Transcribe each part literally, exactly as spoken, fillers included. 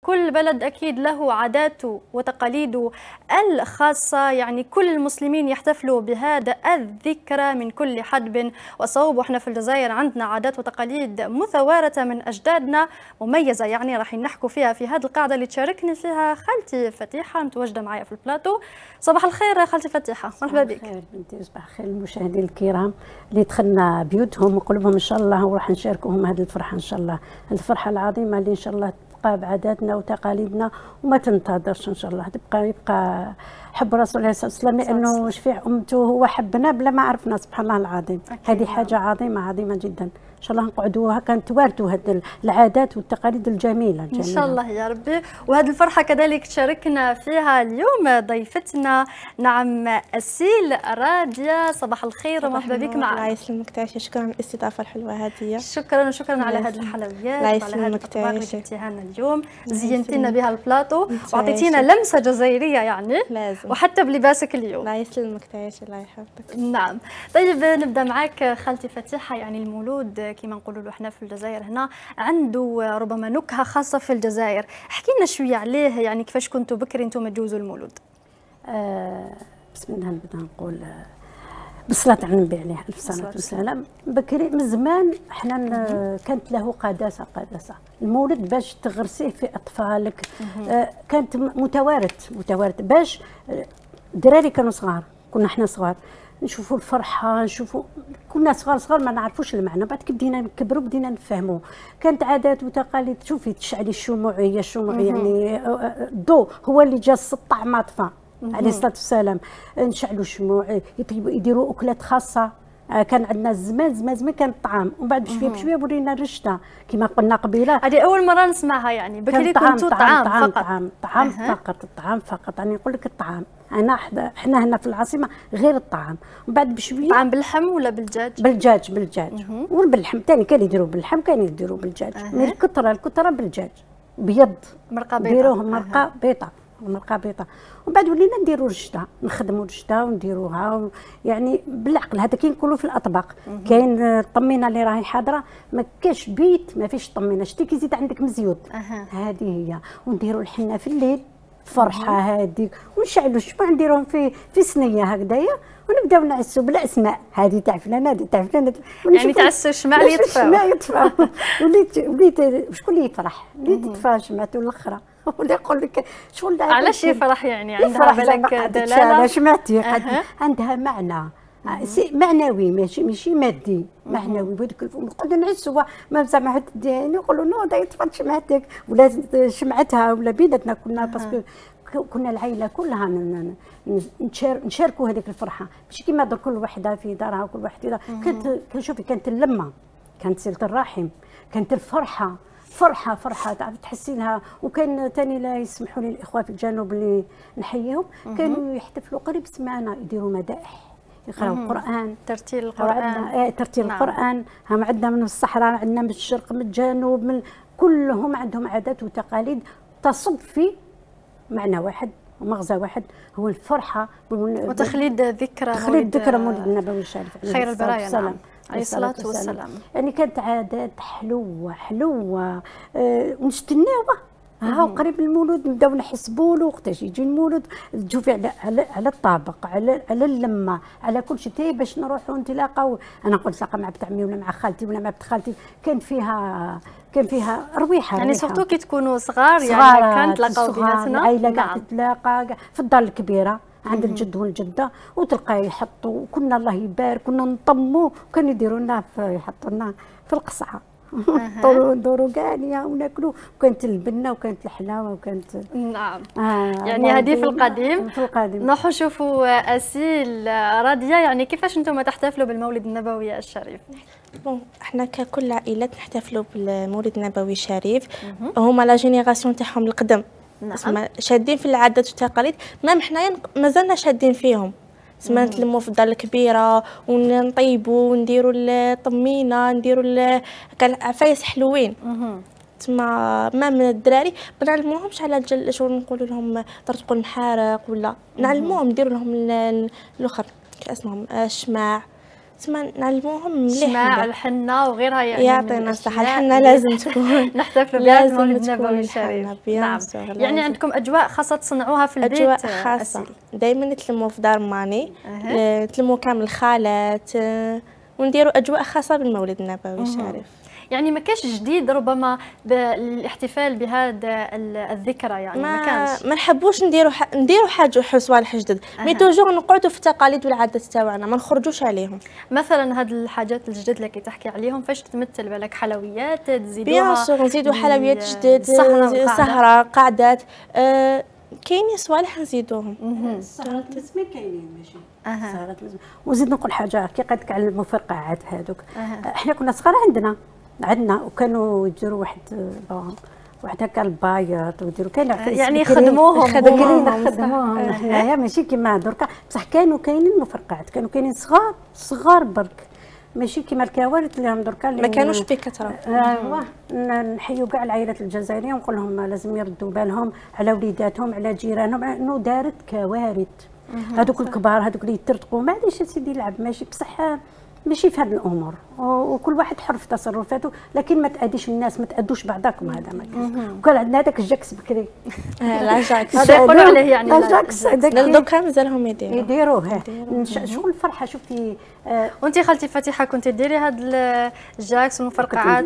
كل بلد أكيد له عاداته وتقاليده الخاصة، يعني كل المسلمين يحتفلوا بهذا الذكرى من كل حدب وصوب. وإحنا في الجزائر عندنا عادات وتقاليد مثوارة من أجدادنا مميزة، يعني راح نحكوا فيها في هذه القاعدة اللي تشاركني فيها خالتي فتيحة متواجدة معايا في البلاتو. صباح الخير خالتي فتيحة، مرحبا بك. صباح الخير بنتي، صباح الخير المشاهدين الكرام اللي دخلنا بيوتهم وقلوبهم ان شاء الله، وراح نشاركهم هذه الفرحه ان شاء الله، هذه الفرحه العظيمه اللي ان شاء الله تبقى بعاداتنا وتقاليدنا وما تنتظرش ان شاء الله، تبقى يبقى حب رسول الله صلى الله عليه وسلم، لانه شفيع امته هو حبنا بلا ما عرفنا، سبحان الله العظيم. هذه حاجه عظيمه عظيمه جدا، ان شاء الله نقعدوا هكا نتوارثوا هذه العادات والتقاليد الجميله الجميله ان شاء الله يا ربي. وهذه الفرحه كذلك تشاركنا فيها اليوم ضيفتنا، نعم اسيل رادية. صباح الخير ومرحبا بك معنا. الله يسلمك تعيشي، شكرا على الاستضافه الحلوه هذه. شكرا وشكرا على هذه الحلويات وعلى هذه الاطباق اللي جبتيها لنا اليوم، زينتينا بها البلاطو وعطيتينا لمسه جزائريه يعني لازم. وحتى بلباسك اليوم. الله يسلمك تعيشي، الله يحفظك. نعم. طيب نبدا معك خالتي فتيحه، يعني المولود كما نقولوا له احنا في الجزائر هنا عنده ربما نكهه خاصه في الجزائر، احكي لنا شويه عليه، يعني كيفاش كنتوا بكري انتم تجوزوا المولود؟ آه بسم الله نبدا نقول آه بالصلاه على النبي عليه الف صلاه والسلام. بكري من زمان احنا كانت له قداسه قداسه المولد باش تغرسيه في اطفالك، آه كانت متوارث متوارث باش الدراري كانوا صغار، كنا احنا صغار نشوفوا الفرحه، نشوفوا كنا صغار صغار ما نعرفوش المعنى، بعد كي بدينا نكبروا بدينا نفهموا. كانت عادات وتقاليد، شوفي تشعلي الشموعيه الشموعيه يعني الضوء هو اللي جا السطع ما طفى عليه الصلاه والسلام، نشعلوا الشموع، يطيبوا يديروا اكلات خاصه. كان عندنا زمان زمان زمان كان الطعام، ومن بعد بشويه بشويه ورينا الرشده كما قلنا قبيله. هذه اول مره نسمعها، يعني بكري كنتوا طعام, طعام فقط طعام طعام أه. فقط الطعام فقط، يعني نقول لك الطعام. انا احنا هنا في العاصمه غير الطعام، ومن بعد بشويه طعام باللحم ولا بالدجاج؟ بالدجاج بالدجاج والباللحم ثاني، كانوا يديروا باللحم كانوا يديروا بالدجاج. أه. من الكثره الكثره بالدجاج بيض، مرقه بيضاء، نديروه مرقه بيضاء مرقه بيضاء. ومن بعد ولينا نديروا رشده، نخدموا رشده ونديروها و... يعني بالعقل. هذا كي نقولوا في الاطباق. كاين الطمينه اللي راهي حاضره، ما كاش بيت ما فيش طمينه، شتي كي يزيد عندك مزيود. أه. هذه هي. ونديروا الحنه في الليل، فرحه هذيك، ونشعلوا الشمع نديروهم في في صينيه هكذايا، ونبداو نعسوا بلا اسماء، هذه تاع فلان هذه تاع فلان، يعني تعسوا الشمع اللي يطفى الشمع يطفى. وليت وليت شكون اللي يفرح؟ اللي تطفى شمعته الاخرى، ولا يقول لك شغل علاش يفرح؟ يعني عندها بالك دلاله سمعتي أه. عندها معنى معنوي، ماشي ماشي مادي، معنوي. بهذوك نقعدوا نعسوا ما زعما حد نقولوا نوض يطفى شمعتك ولا شمعتها ولا بيدتنا كنا، باسكو كنا العائله كلها نشاركوا هذيك الفرحه، ماشي كيما درك كل وحده في دارها وكل واحد في دارها. كانت كنشوفي كانت اللمه، كانت صله الرحم، كانت الفرحه فرحه فرحه تعرف تحسي لها. وكان ثاني لا يسمحوا لي الاخوه في الجنوب اللي نحييهم، كانوا يحتفلوا قريب سمعنا، يديروا مدائح، يقراوا القران، ترتيل القران. آه ترتيل نعم. القران. هم عندنا من الصحراء، عندنا من الشرق من الجنوب، من كلهم عندهم عادات وتقاليد تصب في معنى واحد ومغزى واحد، هو الفرحه وتخليد ذكرى تخليد ذكرى مولد النبوي الشريف خير البرايا نعم عليه الصلاة والسلام. يعني كانت عادات حلوة حلوة أه ونستناوها. ها قريب المولود نبداو نحسبوا له وقتاش يجي المولود، تشوفي على على على الطابق، على على اللمه، على كل شيء، تي باش نروحوا نتلاقاو. انا نقول نتلاقى مع بنت عمي ولا مع خالتي ولا مع بنت خالتي، كان فيها كان فيها رويحه، يعني سورتو كي تكونوا صغار، يعني كان تلاقاو بيناتنا العائله قاعده تتلاقى في الدار الكبيره عند الجد والجده، وتلقاي يحطوا، كنا الله يبارك كنا نطموا، وكانوا يديروا لنا يحطوا لنا في القصعه ندوروا ندوروا كانيا وناكلوا، وكانت البنه وكانت الحلاوه وكانت نعم. آه يعني هذه في القديم. في القديم نروحوا نشوفوا اسيل رادية، يعني كيفاش انتم تحتفلوا بالمولد النبوي الشريف؟ بون احنا ككل عائلات نحتفلوا بالمولد النبوي الشريف. هما لا جينيراسيون تاعهم القدم نعم. شادين في العادات والتقاليد، ما حنايا مازلنا شادين فيهم. سما نتلموا في الدار الكبيره ونطيبوا ونديروا الطمينه، نديروا عفايس حلوين. تما ما من الدراري ما نعلموهمش على الجل، شغل نقولوا لهم طرطقوا المحارق، ولا نعلموهم نديروا لهم الاخر كاسمهم الشماع، تسمى نعلموهم مليح الشماع الحنه وغيرها، يعني يعطينا الصحه. الحنه لازم تكون نحتفلوا بها لازم المولد تكون النبوي الشريف. نعم. يعني عندكم اجواء خاصه تصنعوها في البيت؟ اجواء خاصه دائما نتلموا في دار ماني، أه. نتلموا كامل الخالات، أه. ونديروا اجواء خاصه بالمولد النبوي الشريف. يعني ما كانش جديد ربما بالاحتفال بهذا الذكرى؟ يعني ما, ما كانش ما نحبوش نديروا ح... نديروا حاجه صوالح جدد، أه. مي توجور نقعدوا في التقاليد والعادات تاعنا ما نخرجوش عليهم. مثلا هاد الحاجات الجدد اللي كي تحكي عليهم فاش تمثل بالك حلويات تزيدوها؟ بيان سور نزيدوا حلويات جدد، سهره قعدات، أه كاينين صوالح نزيدوهم. السهرات الاسمي كاينين ماشي السهرات لازم. وزيد نقول حاجه كي قالت لك على المفرقعات هذوك، احنا كنا صغار عندنا عندنا وكانوا يديروا واحد واحد هكا البايط ويديروا كاين يعني يخدموهم يخدموهم حنايا ماشي كيما دركا، بصح كانوا كاينين مفرقعات، كانوا كاينين صغار صغار برك ماشي كيما الكوارث اللي راهم دركا ما كانوش بكثره. ايوا نحيوا كاع العائلات الجزائريه ونقول لهم لازم يردوا بالهم على وليداتهم على جيرانهم، انه دارت كوارث. هذوك الكبار هذوك اللي يترتقوا معليش سيدي يلعب ماشي، بصح ماشي في هذه الامور، وكل واحد حر في تصرفاته، لكن ما تاديش الناس، ما تادوش بعضاكم، هذا ما كاين. وكان عندنا هذاك الجاكس بكري لا جاكس هذا يقولوا عليه يعني الجاكس هذاك دوكا مازالهم يديروه يديروه شغل الفرحه. شوفي آه وانت خالتي فاتحه كنتي ديري هذا الجاكس والمفرقعات؟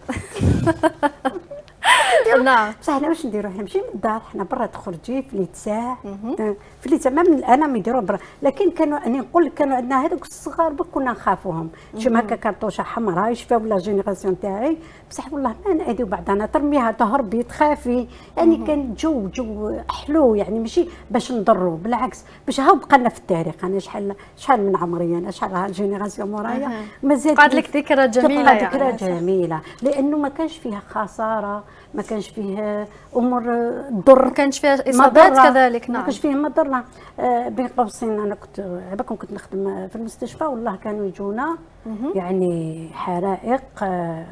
نعم بصح حنا واش نديرو؟ حنا ماشي من الدار، حنا برا تخرجي في ليتساع في ليتساع ما من الانام يديروا برا، لكن كانوا انا نقول لك كانوا عندنا هذوك الصغار بك كنا نخافوهم، شي هكا كارطوشه حمراء يشفاو لا جينيراسيون تاعي، بصح والله ما نأذيو بعضنا، ترميها تهربي تخافي، يعني كان جو جو حلو، يعني ماشي باش نضروا، بالعكس باش هاو بقى في التاريخ. انا شحال شحال من عمري انا شحال الجينيراسيون مورايا مازال قعد لك ذكرى جميله، يعني ذكرى جميله لانه ما كانش فيها خساره، ما كانش فيه امور ضر، ما كانش فيها اصابات كذلك. نعم ما كانش فيه مضره. آه بين قوسين انا كنت عباكم كنت نخدم في المستشفى، والله كانوا يجونا يعني حرائق آه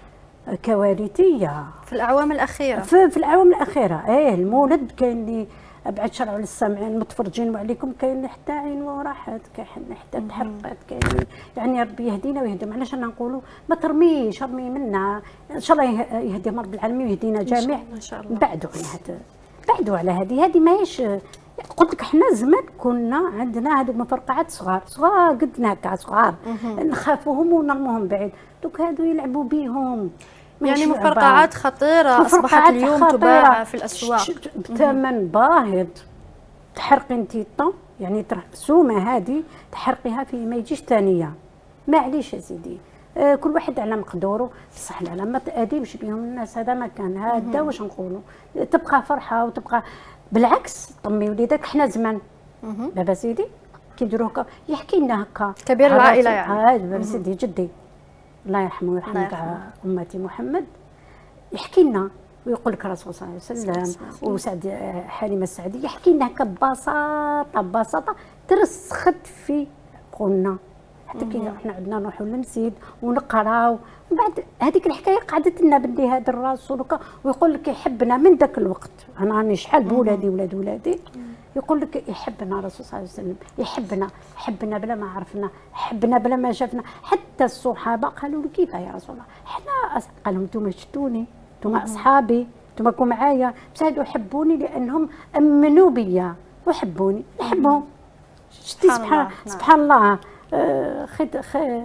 كوارثيه في الاعوام الاخيره. في, في الاعوام الاخيره ايه المولد كاين اللي ابعد شر على السامعين المتفرجين وعليكم، كاين حتى عين وراحت، كاين حتى تحرقت، كاين يعني ربي يهدينا ويهديهم. علاش انا نقولوا ما ترميش، رمي منا ان شاء الله يهديهم رب العالمين ويهدينا جميع. ان شاء الله بعدوا على هذا، بعدوا على هذه هذه ماهيش. قلت لك حنا زمان كنا عندنا هذوك مفرقعات صغار صغار قدنا هكا صغار نخافوهم ونرموهم بعيد، دوك هادو يلعبوا بيهم. يعني مفرقعات خطيرة أصبحت اليوم خطيرة. تباع في الأسواق بثمن باهظ، تحرقي انتي الطون يعني سومة هذه تحرقيها في ما يجيش ثانية، معليش يا سيدي. آه كل واحد على مقدوره، بصح لا ما تأديمش بهم الناس، هذا ما كان هذا واش نقولوا، تبقى فرحة وتبقى بالعكس. طمي وليدك حنا زمان بابا سيدي كي نديرو هكا يحكي لنا هكا كبير العائلة يعني. اه بابا سيدي جدي الله يرحمه ويرحم كاع امتي محمد يحكي لنا ويقول لك الرسول صلى الله عليه وسلم وسعد حليمه السعديه يحكي لنا هكا ببساطه ببساطه ترسخت في قلنا حتى كي احنا عندنا نروحوا للمسجد ونقراو، ومن بعد هذيك الحكايه قعدت لنا بلي هذا الرسول ويقول لك يحبنا من ذاك الوقت. انا راني شحال بولادي ولاد ولادي يقول لك يحبنا الرسول صلى الله عليه وسلم، يحبنا يحبنا بلا ما عرفنا، يحبنا بلا ما شافنا. حتى الصحابه قالوا له كيف يا رسول الله حنا، قال لهم انتم شفتوني، انتم اصحابي، انتم راكم معايا، بس هادو حبوني لانهم امنوا بيا وحبوني نحبهم. شتي سبحان سبحان الله. خير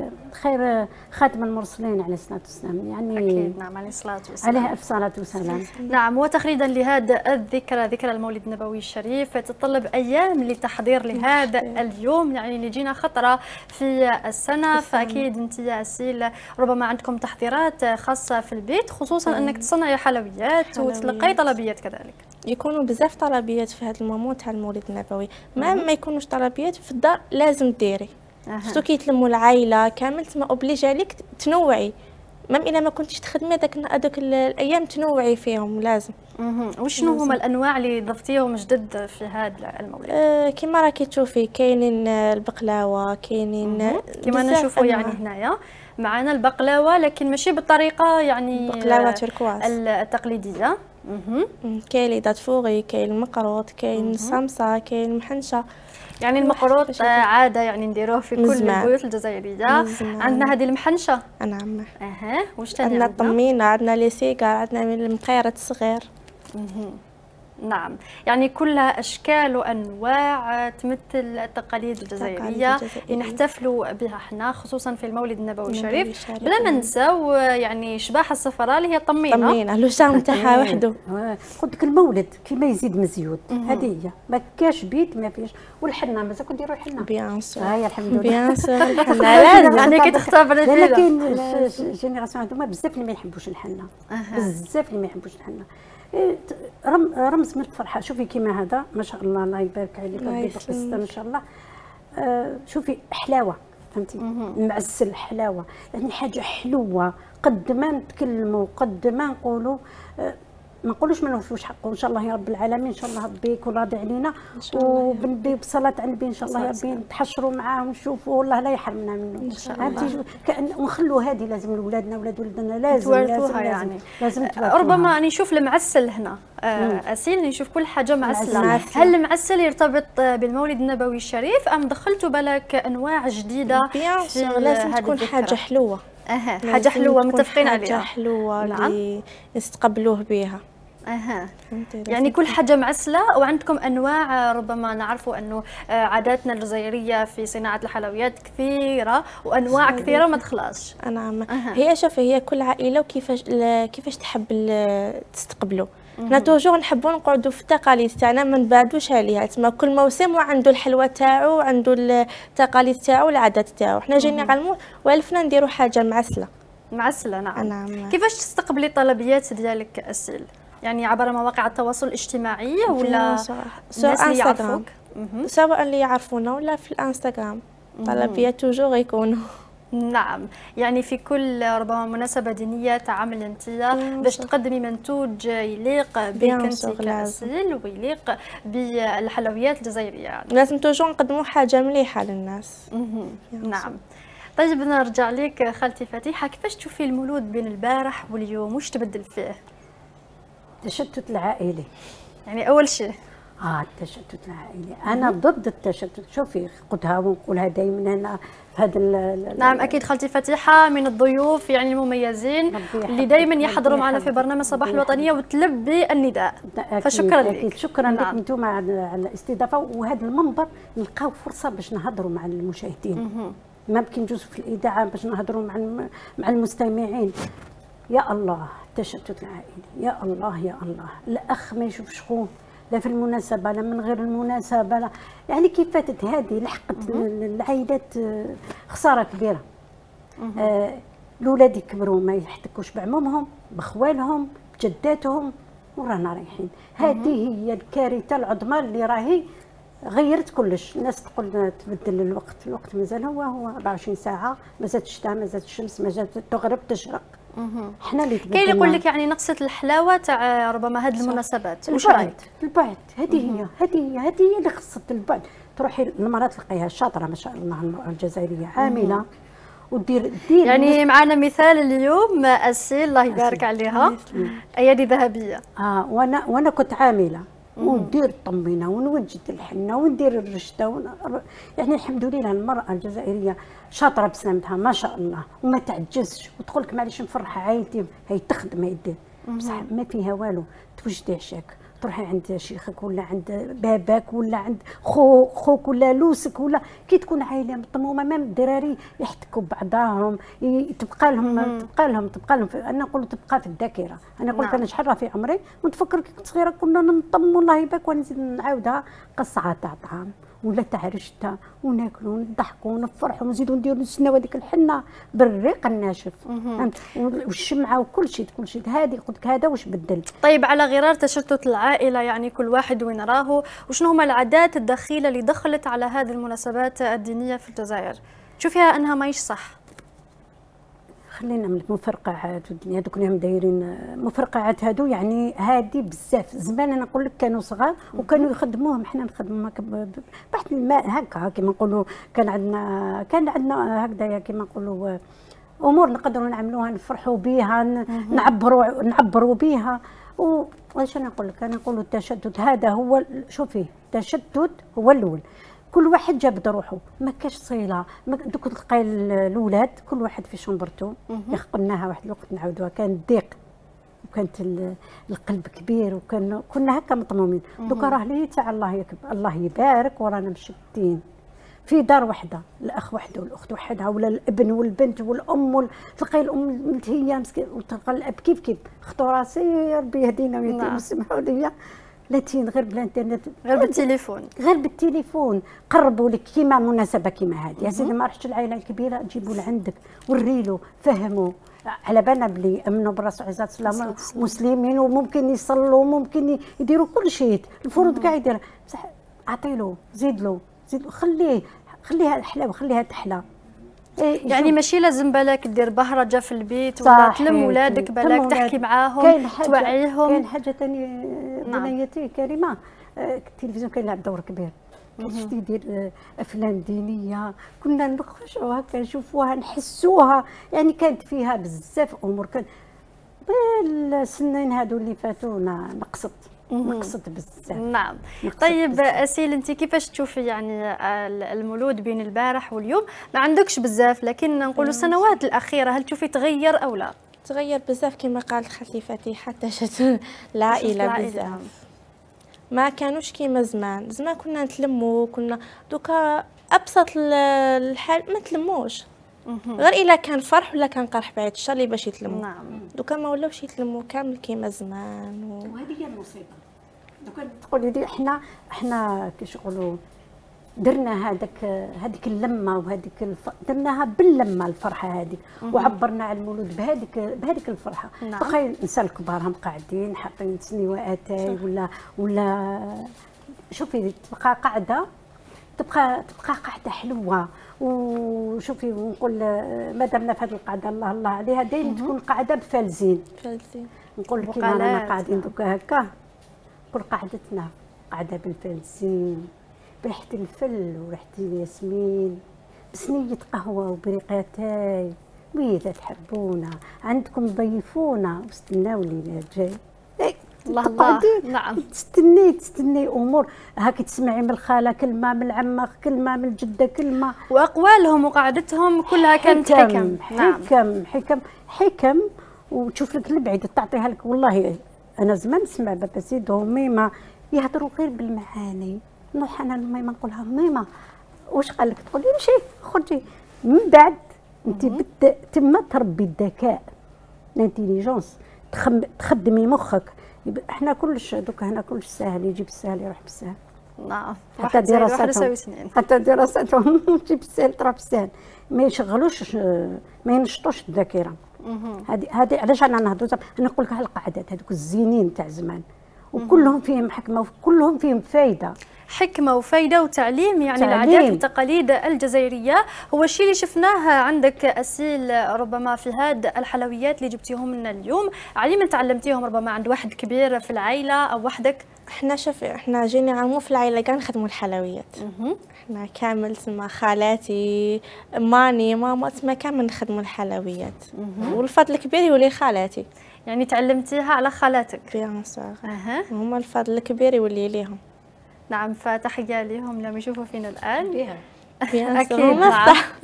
خير خاتم المرسلين عليه الصلاه والسلام، يعني اكيد. نعم عليه الصلاه والسلام، عليه الف صلاه والسلام. نعم. وتخليدا لهذا الذكرى، ذكرى المولد النبوي الشريف، تتطلب ايام للتحضير لهذا اليوم، يعني اللي جينا خطره في السنه. فاكيد انت يا اسيل ربما عندكم تحضيرات خاصه في البيت، خصوصا انك تصنعي حلويات وتلقي طلبيات كذلك. يكونوا بزاف طلبيات في هذا المومون تاع المولد النبوي، ما ما يكونوش طلبيات في الدار لازم ديري. شتو كي يتلموا العائله كامل تما اوبليجي عليك تنوعي، مام الا ما كنتيش تخدمي هذاك هذوك الايام تنوعي فيهم لازم. اها وشنو هما الانواع اللي ضفتيهم جدد في هذا المولد؟ آه كيما راكي تشوفي كاينين البقلاوه، كاينين كيما نشوفوا يعني هنايا معنا البقلاوه، لكن ماشي بالطريقه يعني بقلاوه تركواز التقليديه. اها كاين لي دات فوغي، كاين المقروط، كاين الصمصه، كاين المحنشه. يعني المقروط عاده يعني نديروه في كل مزمان. البيوت الجزائريه. مزمان. عندنا هذه المحنشه. نعم. اها واش ثاني عندنا عندنا؟ الطمينه، عندنا لي سيكار، عندنا المقيرات الصغير. نعم، يعني كلها أشكال وأنواع تمثل التقاليد الجزائرية اللي نحتفلوا بها احنا خصوصا في المولد النبوي الشريف. بلا ما ننساو يعني شباح الصفراء اللي هي الطمينة. الطمينة اللوشام تاعها وحده. قلت لك المولد كيما يزيد مزيود، هذه هي ما كاش بيت ما فيش. والحنة مازال كنت نديروا حنة. بيان سور. هاي الحمد لله. بيان سور الحنة لازم. يعني كي تختبري فيها. لكن الجينيراسيون هذوما بزاف اللي ما يحبوش الحنة. بزاف اللي ما يحبوش الحنة. رم رمز من الفرحه. شوفي كيما هذا ما شاء الله الله يبارك عليك ربي يبارك ما شاء الله. آه شوفي حلاوه فهمتي، المعسل حلاوه يعني حاجه حلوه. قد ما نتكلموا قد ما نقولوا آه ما نقولوش ما نوفوش حقه ان شاء الله يا رب العالمين. ان شاء الله ربي يكون راضي علينا وبنبي بصلاه على النبي ان شاء الله يا ربي نتحشروا معاه ونشوفوا والله لا يحرمنا منه ان شاء الله. ونخلوا هذه لازم لاولادنا ولاد ولدنا لازم لازم يعني لازم ربما راني نشوف المعسل هنا آه اسيل نشوف كل حاجه معسله. هل المعسل يرتبط بالمولد النبوي الشريف ام دخلتوا بالك انواع جديده؟ بيان سور لازم تكون حاجه حلوه. اها حاجه حلوه متفقين عليها. حاجه حلوه اللي يستقبلوه بها. اها يعني كل حاجه معسله. وعندكم انواع ربما نعرفوا انه عاداتنا الجزائريه في صناعه الحلويات كثيره وانواع كثيره ما تخلاص. نعم. هي شوفي هي كل عائله وكيفاش كيفاش تحب تستقبلوا. حنا توجور نحبوا نقعدوا في التقاليد تاعنا ما نبعدوش عليها. تما كل موسم وعنده الحلوه تاعو وعنده التقاليد تاعو والعادات تاعو. حنا جينيرالمون والفنا نديروا حاجه معسله. معسله نعم. نعم. كيفاش تستقبلي الطلبيات ديالك اسيل؟ يعني عبر مواقع التواصل الاجتماعي ولا الناس اللي يعرفوك؟ سواء اللي يعرفونا ولا في الانستغرام. طلبيات توجور يكونوا. نعم يعني في كل ربما مناسبة دينية تعمل انت باش تقدمي منتوج يليق بك انت كأسيل ويليق بالحلويات الجزائرية. لازم توجور نقدموا حاجة مليحة للناس. نعم. طيب نرجع لك خالتي فتيحة، كيفاش تشوفي المولود بين البارح واليوم وش تبدل فيه؟ التشتت العائلي يعني أول شيء اه التشتت العائلي. انا ضد التشتت. شوفي قلتها ونقولها دائما هنا في هذا. نعم اكيد خالتي فتيحه من الضيوف يعني المميزين اللي دائما يحضروا معنا في برنامج صباح الوطنيه وتلبي النداء. فشكرا لك. شكرا لك انتم على الاستضافه وهذا المنبر نلقاو فرصه باش نهضروا مع المشاهدين. ما يمكن نجوزوا في الاذاعه باش نهضروا مع مع المستمعين. يا الله التشتت العائلي يا الله يا الله. الاخ ما يشوفش خوه لا في المناسبه لا من غير المناسبه لا. يعني كيف فاتت هذه لحقت العائلات خساره كبيره. آه الاولاد يكبروا ما يحتكوش بعمومهم بخوالهم بجداتهم ورانا رايحين. هذه هي الكارثه العظمى اللي راهي غيرت كلش. الناس تقول تبدل الوقت، الوقت مازال هو هو أربعة وعشرين ساعه، ما زادت الشتاء ما زادت الشمس ما زادت تغرب تشرق. احنا اللي كاين اللي يقول لك يعني نقصت الحلاوه تاع ربما هذه المناسبات. واش رايك؟ البعد هذه هي هذه هي هذه هي اللي خصت البعد. تروحي المراه تلقيها شاطره ما شاء الله المراه الجزائريه عامله ودير دير يعني معنا مثال اليوم اسيل الله يبارك عليها ايادي ذهبيه. اه وانا وانا كنت عامله وندير الطمينه ونوجد الحنه وندير الرشده ون... يعني الحمد لله المراه الجزائريه شاطره بسلامتها ما شاء الله وما تعجزش وتقول لك معليش نفرح عائلتي هي تخدم هي دير بصح ما فيها والو. توجدي عشاك تروحي عند شيخك ولا عند باباك ولا عند خو خوك ولا لوسك ولا كي تكون عائله مطمومه ما الدراري يحتكوا بعضاهم تبقى لهم تبقى لهم تبقى لهم انا نقول تبقى في الذاكره. انا نقول لك انا شحال راه في عمري ونتفكر كي كنت صغيره كنا نطم والله يبارك ونزيد نعاودها قصعه تاع طعام ولا تاع رشته وناكلوا ونضحكوا ونفرحوا ونزيدوا نديروا نستناو هذيك الحنه بالريق الناشف والشمعه وكل شيء كل شيء. هذه قلت لك هذا واش بدل. طيب على غرار تشتت العائله يعني كل واحد وين راه وشنو هما العادات الدخيله اللي دخلت على هذه المناسبات الدينيه في الجزائر تشوفيها انها ماهيش صح؟ خلينا من المفرقعات والدنيا هذوك اللي دايرين مفرقعات هادو يعني هادي بزاف. زمان انا نقول لك كانوا صغار وكانوا يخدموهم حنا نخدموا بحث الماء هكا كيما نقولوا. كان عندنا كان عندنا هكذايا كيما نقولوا امور نقدروا نعملوها نفرحوا بها نعبروا نعبروا بها. واش انا نقول لك انا نقول التشتت هذا هو. شوفي التشتت هو الاول كل واحد جاب روحه، ما كاش صيله. دوك تلقاي الاولاد كل واحد في شومبرتو، يخقناها واحد الوقت نعاودوها، كان ضيق وكانت القلب كبير، وكان كنا هكا مطمومين. دوكا راه لي تاع الله يكبر، الله يبارك، ورانا مشدين في دار وحده، الاخ وحده والاخت وحدها، ولا الابن والبنت والام وال... تلقاي الام ملتهيه مسكين، وتلقى الاب كيف كيف اختو راسي ربي يهدينا ويهدينا يسمحوا لي، لاتين غير بالانترنت، غير بالتليفون، غير بالتليفون قربوا لك كيما مناسبه كيما هذه. يا سيدي ما رحتش العائله الكبيره تجيبوا لعندك، وريلو فهموا، على بالنا بلي امنوا بالرسول عليه الصلاه والسلام مسلمين، وممكن يصلوا، ممكن يديروا كل شيء، الفروض كاع يدير، بصح اعطيلو، زيد له زيد له، خليه خليها احلى وخليها تحلى. إيه يعني ماشي لازم بالك دير بهرجه في البيت، ولا تلم ولادك بالك تحكي معاهم توعيهم. كاين حاجه ثانيه بنيتي كريمه، التلفزيون كان يلعب دور كبير، شفتي يدير افلام دينيه، كنا نخرجوا هكا نشوفوها نحسوها، يعني كانت فيها بزاف امور. كان بالسنين هادو اللي فاتونا نقصت نقصت بزاف. نعم. طيب اسيل، انت كيفاش تشوفي يعني المولود بين البارح واليوم؟ ما عندكش بزاف، لكن نقولوا السنوات الاخيره هل تشوفي تغير او لا؟ تغير بزاف كما قالت خالتي فاتحه، حتى جات العائله بزاف، ما كانوش كيما زمان. زمان كنا نتلموا، كنا دوكا ابسط الحال ما تلموش، غير الا كان فرح ولا كان قرح بعيد الشر اللي باش يتلموا. نعم. دوكا ما ولاوش يتلموا كامل كيما زمان و... وهذه هي المصيبه. دوكا تقولي لي احنا احنا كيش يقولوا درنا هذاك هذيك اللمه وهذيك الف... درناها باللمه الفرحه هذيك، وعبرنا على المولود بهذيك بهذيك الفرحه. نعم. تخيل الانسان الكبار هم قاعدين حاطين سنيواتاي ولا ولا شوفي تبقى قاعده تبقى تبقى قاعده حلوه. وشوفي ونقول ما دامنا في هذه القعده الله الله عليها، دايما تكون قاعده بفالزين فالزين. نقول كيما رانا قاعدين دوكا هكا، نقول قعدتنا قاعده بالفالزين، بريحه الفل وريحه الياسمين، بسنيه قهوه وبريقاتاي، واذا تحبونا عندكم ضيفونا واستناو لينا جاي. الله الله. نعم. تستني تستني امور هاك، تسمعي من الخاله كلمه، من العمه كلمه، من الجده كلمه، واقوالهم وقعدتهم كلها كانت حكم. حكم حكم حكم, حكم. وتشوف لك البعيده تعطيها لك. والله انا زمان نسمع بابا سيد وميمه يهضروا غير بالمعاني، نروح انا لميمه نقولها ميمه واش قال لك؟ تقول لي مشي خرجي. من بعد انت تما تربي الذكاء، الانتيليجونس، تخدمي مخك. احنا كلش دوكا هنا كلش ساهل، يجي بالسهل يروح بالسهل. نعم. حتى دراساتهم حتى دراساتهم تجي بالسهل تروح بالسهل، ما يشغلوش ما ينشطوش الذاكره. هذه هذه علاش انا نهضروا. انا نقول لك على القعدات هذوك الزينين تاع زمان، وكلهم فيهم حكمه وكلهم فيهم فايده، حكمه وفايده وتعليم. يعني تعليم. العادات والتقاليد الجزائريه هو الشيء اللي شفناه عندك اسيل، ربما في هاد الحلويات اللي جبتيهم لنا اليوم. علي من تعلمتيهم ربما عند واحد كبير في العائله او وحدك؟ احنا شوف احنا جينا مو في العائله كاع نخدموا الحلويات. احنا كامل تما خالاتي ماني ماما تما كامل نخدموا الحلويات، والفضل الكبير يولي خالاتي. يعني تعلمتيها على خالاتك؟ بيان سور. اها. هما الفضل الكبير يولي ليهم. نعم. فتحية لهم لما يشوفوا فينا الآن. بيها. أكيد. هما صح.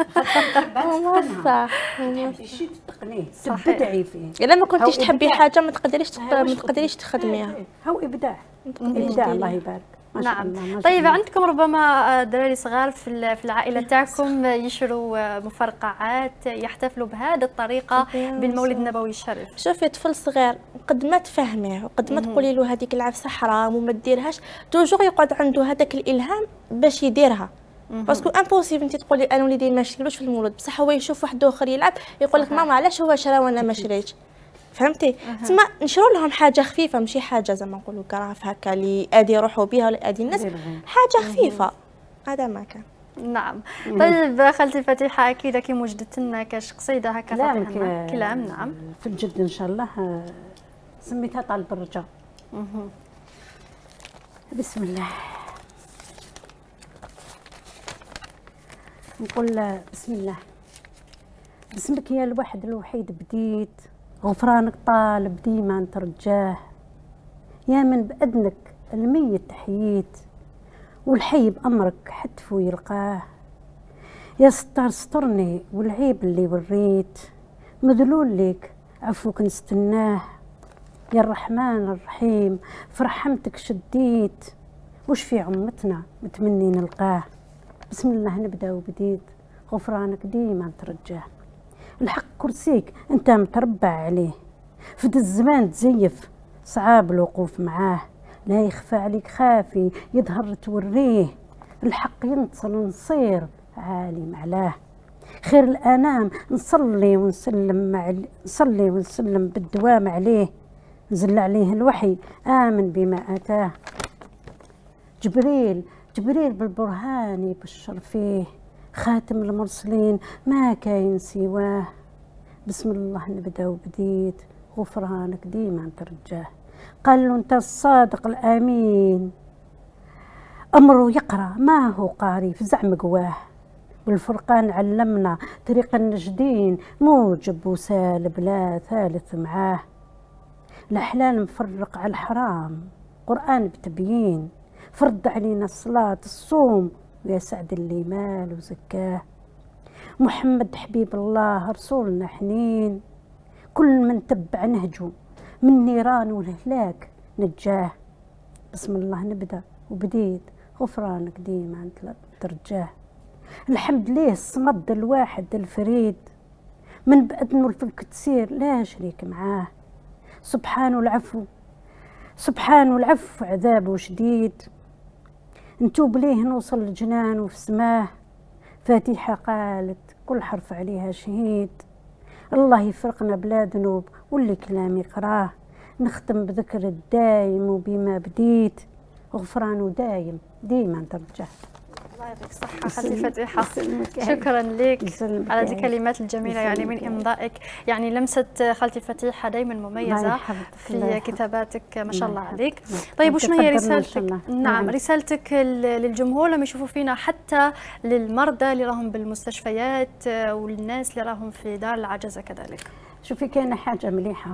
هما صح. شي تقنيه تبدعي فيه. إلا ما كنتيش تحبي حاجة ما تقدريش ما تقدريش تخدميها. هو إبداع. إبداع الله يبارك. نعم. طيب عندكم ربما دراري صغار في في العائله تاعكم يشروا مفرقعات، يحتفلوا بهذه الطريقه بالمولد النبوي الشريف؟ شوفي طفل صغير قد ما تفهميه وقد ما تقولي له هذيك العفسه حرام وما ديرهاش، توجور يقعد عنده هذاك الالهام باش يديرها. باسكو امبوسيبل انت تقولي انا وليدي ما يشريوش في المولد، بصح هو يشوف واحد اخر يلعب يقول لك ماما علاش هو شرا وانا ما شريتش؟ فهمتي؟ تما نشروا لهم حاجه خفيفه، ماشي حاجه زعما نقولوا كراف هكا اللي ادي يروحوا بها ولا ادي الناس، حاجه خفيفه. هذا ما كان. نعم. طيب خالتي فاتحه اكيد كي وجدت لنا كاش قصيده هكا تعطيها كلام. نعم. في الجد ان شاء الله سميتها طالب الرجاء. بسم الله. نقول بسم الله. باسمك يا الواحد الوحيد بديت، غفرانك طالب ديما نترجاه، يا من بأذنك الميت حييت، والحي بأمرك حتفو يلقاه. يا ستار سترني والعيب اللي وريت، مذلول ليك عفوك نستناه. يا الرحمن الرحيم في رحمتك شديت، وش في عمتنا متمني نلقاه. بسم الله نبدا وبديت، غفرانك ديما ترجاه. الحق كرسيك انت متربع عليه، فد الزمان تزيف صعاب الوقوف معاه. لا يخفى عليك خافي يظهر توريه، الحق ينتصر نصير عالي معلاه. خير الانام نصلي ونسلم مع نصلي ونسلم بالدوام عليه، نزل عليه الوحي امن بما اتاه. جبريل جبريل بالبرهان يبشر فيه، خاتم المرسلين ما كاين سواه. بسم الله نبدا وبديت، غفرانك ديما ترجاه. قال له انت الصادق الامين، امره يقرا ما هو قاري في زعم قواه. بالفرقان علمنا طريق النجدين، موجب وسالب لا ثالث معاه. الحلال مفرق على الحرام، قرآن بتبيين، فرض علينا الصلاة الصوم ويا سعد اللي مال وزكاه. محمد حبيب الله رسولنا حنين، كل من تبع نهجه من نيران والهلاك نجاه. بسم الله نبدا وبديت، غفرانك ديما ترجاه. الحمد ليه الصمد الواحد الفريد، من بأذنه الفلك تسير لا شريك معاه. سبحانه العفو سبحانه العفو عذابه شديد، نتوب ليه نوصل الجنان وفي سماه. فاتحة قالت كل حرف عليها شهيد، الله يفرقنا بلا ذنوب واللي كلامي قراه. نختم بذكر الدايم وبما بديت، غفرانه دايم ديما ترجع. الله يعطيك الصحة خالتي فتيحة، شكرا لك على هذه الكلمات الجميلة يعني من إمضائك. يعني لمسة خالتي فتيحة دايما مميزة في كتاباتك ما شاء الله عليك. طيب وشنو هي رسالتك؟ نعم رسالتك للجمهور لما يشوفوا فينا، حتى للمرضى اللي راهم بالمستشفيات والناس اللي راهم في دار العجزة كذلك؟ شوفي كاينة حاجة مليحة،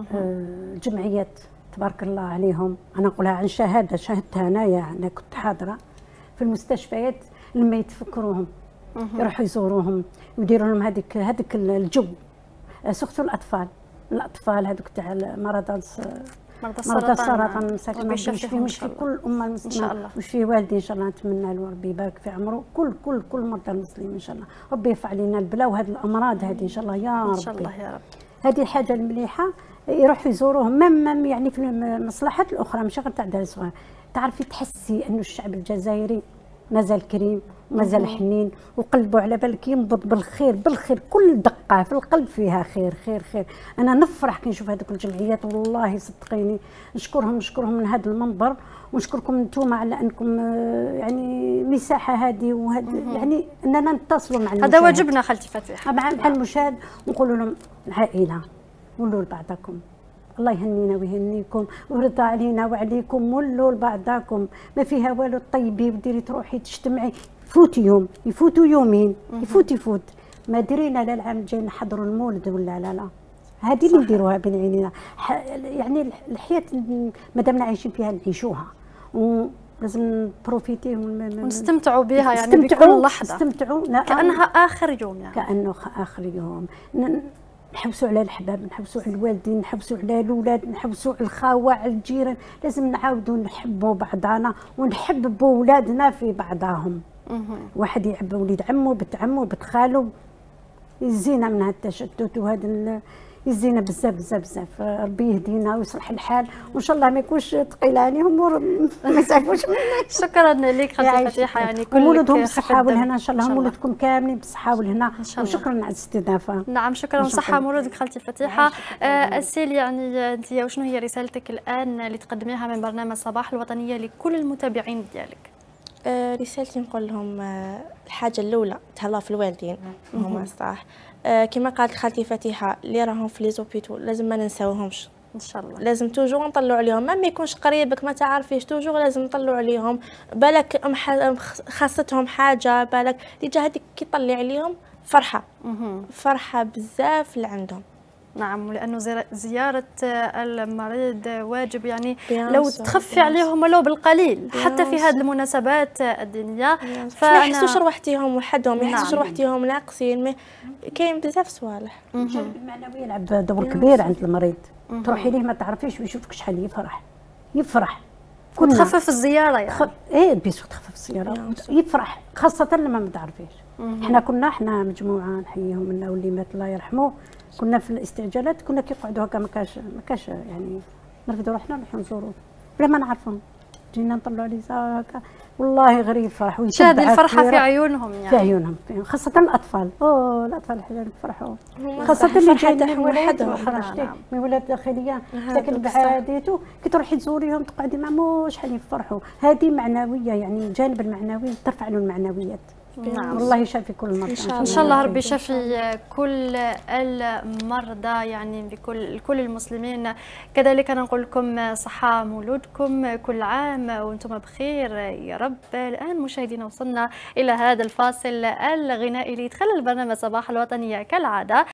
الجمعيات تبارك الله عليهم، أنا نقولها عن شهادة شاهدتها أنايا، أنا كنت حاضرة في المستشفيات لما يتفكروهم يروحوا يزوروهم ويديروا لهم هذيك هذيك الجو، سورتو الاطفال الاطفال هذوك تاع مرضى مرضى السرطان مساكن، مش في مش في كل الامه المسلمه، مش في والدي ان شاء الله نتمنى له ربي يبارك في عمره، كل كل كل مرضى المسلمين ان شاء الله ربي يرفع علينا البلاء وهذه الامراض هذه ان شاء الله يا رب. ان شاء الله يا رب. هذه الحاجه المليحه يروحوا يزوروهم، مم يعني في المصلحات الاخرى مش غير تاع الدار الصغير. تعرفي تحسي انه الشعب الجزائري مازال كريم ومازال حنين وقلبه على بالك ينبض بالخير بالخير، كل دقه في القلب فيها خير خير خير. انا نفرح كي نشوف هذوك الجمعيات والله صدقيني نشكرهم نشكرهم من هذا المنبر، ونشكركم انتم على انكم يعني مساحه هذه وهذه يعني اننا نتصلوا مع المشاهد. هذا واجبنا خالتي فتيحة مع المشاهد، ونقولوا لهم العائله ولوا لبعضكم، الله يهنينا ويهنيكم ويرضى علينا وعليكم، ولوا لبعضاكم ما فيها والو. طيبي وديري تروحي تجتمعي، فوتي يوم يفوتوا يومين يفوت يفوت، ما درينا لا العام الجاي نحضروا المولد ولا لا لا، هذه اللي نديروها بين عينينا. يعني الحياه مادامنا عايشين فيها نعيشوها ولازم نبروفيتي ونستمتعوا بها يعني بكل لحظه، نستمتعوا كانها اخر يوم يعني كانه اخر يوم. نحوسوا على الحباب، نحوسوا على الوالدين، نحوسوا على الاولاد، نحوسوا على الخاوه على الجيران، لازم نعاودوا نحبوا بعضنا ونحبوا اولادنا في بعضهم. واحد يحب وليد عمو بنت عمو بنت خالو، يزينا من هذا التشتت وهذا يزينا بزاف بزاف بزاف. ربي يهدينا ويصلح الحال وان شاء الله ما يكونش ثقيل عليهم وما يزعفوش منا. شكرا لك خالتي فتيحة، يعني كل مولدهم بالصحه والهنا ان شاء الله، مولدكم كاملين بالصحه والهنا، وشكرا على الاستضافه. نعم شكرا وصحه مولدك خالتي فتيحة. السيل يعني انت وشنو هي رسالتك الان اللي تقدميها من برنامج صباح الوطنيه لكل المتابعين ديالك؟ أه رسالتي نقول لهم أه الحاجه الاولى تهلا في الوالدين هما صح. أه كما قالت خالتي فتيحة اللي راهم في لي زوبيتو لازم ما ننساوهمش ان شاء الله، لازم توجور نطلعوا عليهم، ما يكونش قريبك ما تعرفيش توجور لازم نطلعوا عليهم، بالك خاصتهم حاجه، بالك ديجا هذيك كي طلعي عليهم فرحه فرحه بزاف اللي عندهم. نعم، لأنه زيارة المريض واجب يعني بيان لو سور، تخفي بيان عليهم ولو بالقليل حتى في بيان هذه المناسبات الدينية. باش ما يحسوش روحتهم وحدهم، ما يحسوش نعم. روحتهم ناقصين، ما كاين بزاف صوالح. الجانب المعنوي يلعب دور كبير عند المريض. تروحي ليه ما تعرفيش ويشوفك شحال يفرح يفرح كنا تخفف الزيارة يعني خ... ايه بيسو تخفف الزيارة يفرح، خاصة لما ما تعرفيش. احنا كنا احنا مجموعة نحييهم منا واللي مات الله يرحمه، كنا في الاستعجالات كنا كيقعدوا هكا ما كاش ما كاش يعني نرفدوا روحنا نروحوا نزوروه بلا ما نعرفهم، جينا نطلعوا عليه هكا والله غير يفرح ويتبع هذه الفرحة في عيونهم يعني في عيونهم خاصة الأطفال. أوه الأطفال الحلال يفرحوا خاصة اللي جايين من وحدهم وحدهم من ولاد داخلية ساكن بعاديته كي تروحي تزوريهم تقعدي معهم شحال يفرحوا. هذه معنوية يعني الجانب المعنوي ترفع له المعنويات. نعم. والله يشافي كل المرضى ان شاء الله ربي يشفي كل المرضى يعني بكل كل المسلمين. كذلك انا نقول لكم صحة مولودكم، كل عام وانتم بخير يا رب. الان مشاهدينا وصلنا الى هذا الفاصل الغنائي اللي يدخل البرنامج صباح الوطنية كالعادة.